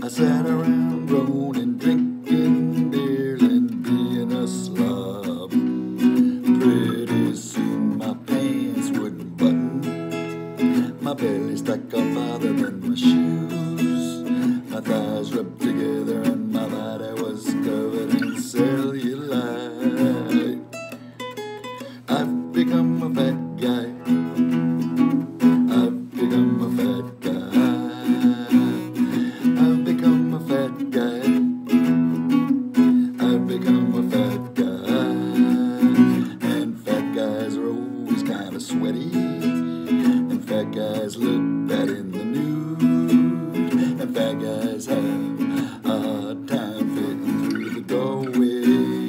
I sat around groaning, drinking beer and being a slob. Pretty soon my pants wouldn't button, my belly stuck up farther than my shoes, my thighs rubbed together and my body was covered in cellulite. I've become a fat guy. I've become a fat guy. I've become a fat guy. I've become a fat guy. And fat guys are always kind of sweaty. And fat guys look bad in the nude. And fat guys have a hard time fitting through the doorway.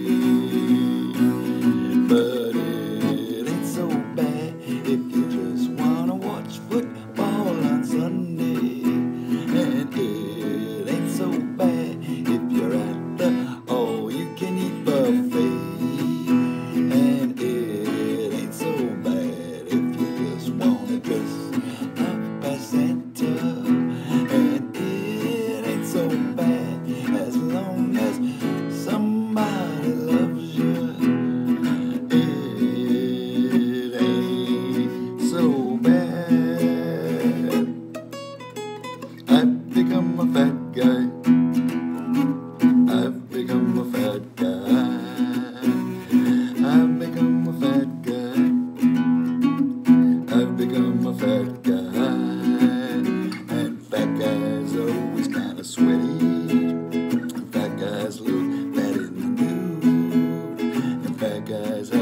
But it ain't so bad if you just wanna watch football on Sunday. And it ain't so bad if you're at the all-you-can-eat buffet. And it ain't so bad if you just wanna dress up as Santa. And it ain't so bad as long as somebody loves you. It ain't so bad. I've become a fat guy. I've become a fat guy. I've become a fat guy. I've become a fat guy. And fat guys are always kind of sweaty. And fat guys look bad in the nude. And fat guys